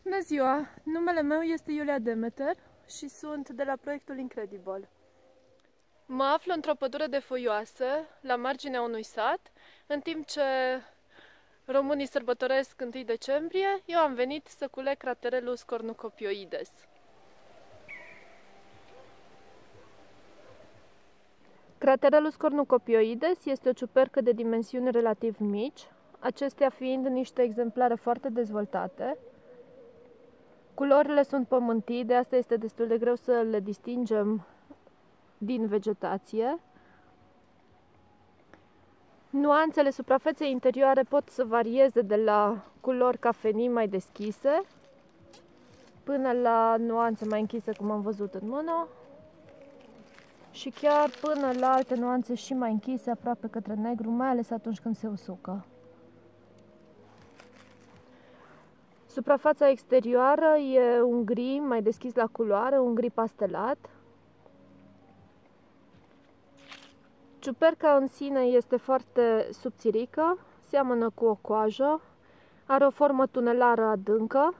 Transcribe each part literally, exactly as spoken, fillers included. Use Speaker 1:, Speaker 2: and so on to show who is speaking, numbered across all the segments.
Speaker 1: Bună ziua! Numele meu este Iulia Demeter și sunt de la proiectul Incredible. Mă aflu într-o pădure de foioase, la marginea unui sat, în timp ce românii sărbătoresc întâi decembrie, eu am venit să culeg Craterellus cornucopioides. Craterellus cornucopioides este o ciupercă de dimensiuni relativ mici, acestea fiind niște exemplare foarte dezvoltate. Culorile sunt pământii, de asta este destul de greu să le distingem din vegetație. Nuanțele suprafeței interioare pot să varieze de la culori cafenii mai deschise până la nuanțe mai închise, cum am văzut în mână, și chiar până la alte nuanțe și mai închise, aproape către negru, mai ales atunci când se usucă. Suprafața exterioară e un gri mai deschis la culoare, un gri pastelat. Ciuperca în sine este foarte subțirică, seamănă cu o coajă, are o formă tunelară adâncă.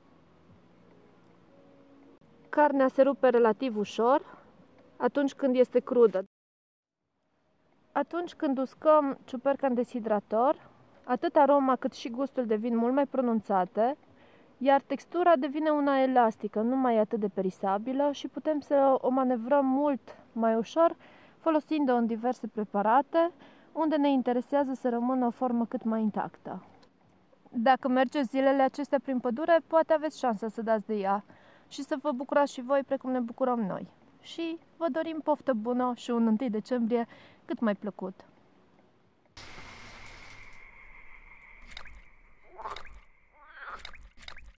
Speaker 1: Carnea se rupe relativ ușor atunci când este crudă. Atunci când uscăm ciuperca în deshidrator, atât aroma cât și gustul devin mult mai pronunțate, iar textura devine una elastică, nu mai atât de perisabilă, și putem să o manevrăm mult mai ușor folosind-o în diverse preparate, unde ne interesează să rămână o formă cât mai intactă. Dacă mergeți zilele acestea prin pădure, poate aveți șansa să dați de ea și să vă bucurați și voi precum ne bucurăm noi. Și vă dorim poftă bună și un întâi decembrie cât mai plăcut!